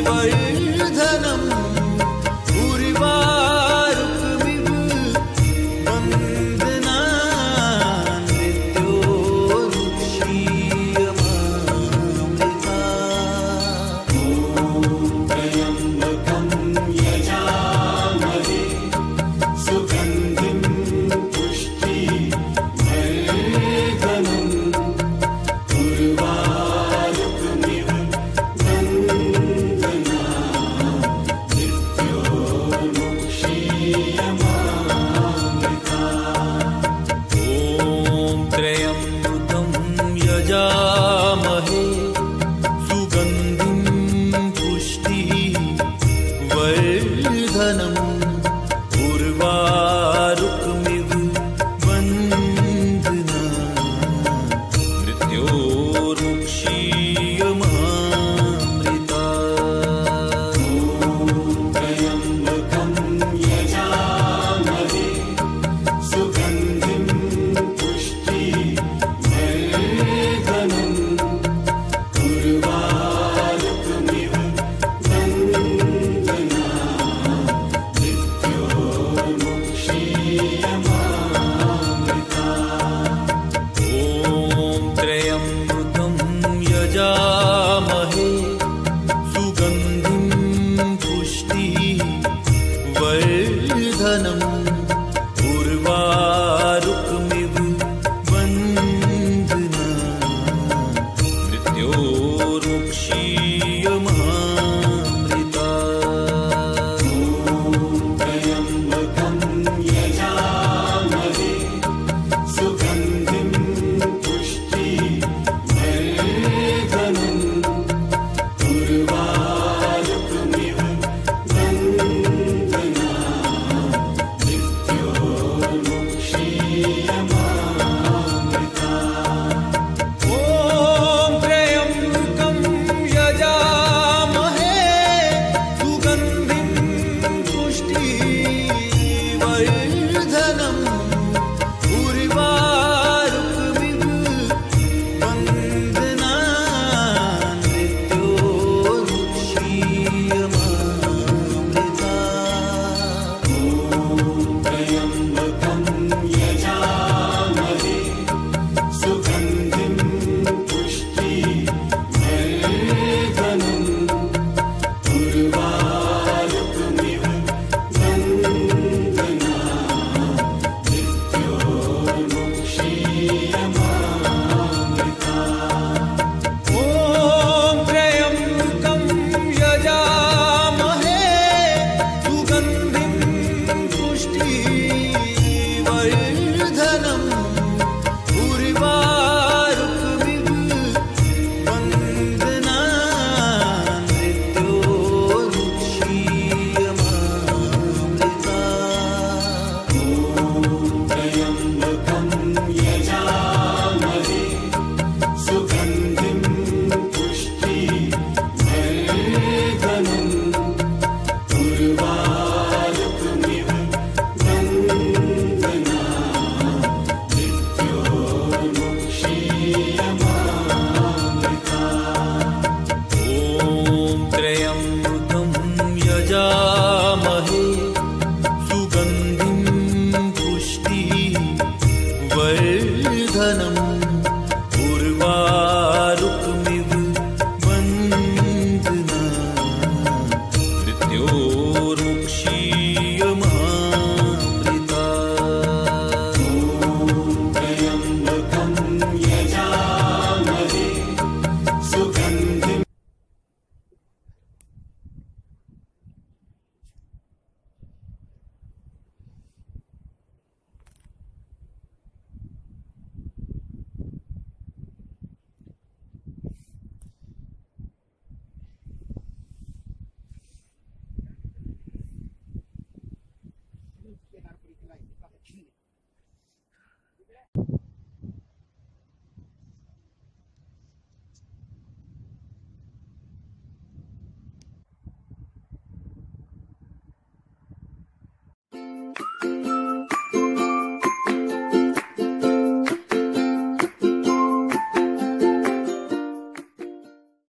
वर्धनम् उर्वारुकमिव वन्दना नृत्योरुक्षीयमामृता। ॐ त्र्यम्बकं यजामहे सुगन्धिं पुष्टिवर्धनम् उर्वारुकमिव वन्दना नित्योर्मुक्षीयमामृता। ॐ त्र्यम्बकं यजामहे सुगन्धिं पुष्टिवर्धनम् उर्वारुकमिव वन्दना मृत्योर्मुक्षीयमामृता। ॐ त्र्यम्बकं यजामहे सुगन्धिं पुष्टिवर्धनम् उर्वारुकमिव वन्दना नित्योर्मुक्षीयमामृता। ॐ त्र्यम्बकं यजामहे सुगन्धिं पुष्टिवर्धनम् उर्वारुकमिव वन्दना मृत्योर्मुक्षीयमामृता। ॐ त्र्यम्बकं यजामहे सुगन्धिं पुष्टिवर्धनम् उर्वारुकमिव वन्दना नित्योर्मुक्षीयमामृता। ॐ त्र्यम्बकं यजामहे सुगन्धिं पुष्टिवर्धनम् उर्वारुकमिव वन्दना नित्योर्मुक्षीयमामृता। ॐ त्र्यम्बकं यजामहे सुगन्धिं पुष्टिवर्धनम् उर्वारुकमिव वन्दना नित्योर्मुक्षीयमामृता। ॐ त्र्यम्बकं यजामहे सुगन्धिं पुष्टिवर्धनम् उर्वारुकमिव वन्दना नित्योर्मुक्षीयमामृता। ॐ त्र्यम्बकं यजामहे सुगन्धिं पुष्टिवर्धनम् उर्वारुकमिव वन्दना नित्योर्मुक्षीयमामृता। ॐ त्र्यम्बकं यजामहे सुगन्धिं पुष्टिवर्धनम् उर्वारुकमिव वन्दना नित्योर्मुक्षीयमामृता। ॐ त्र्यम्बकं यजामहे सुगन्धिं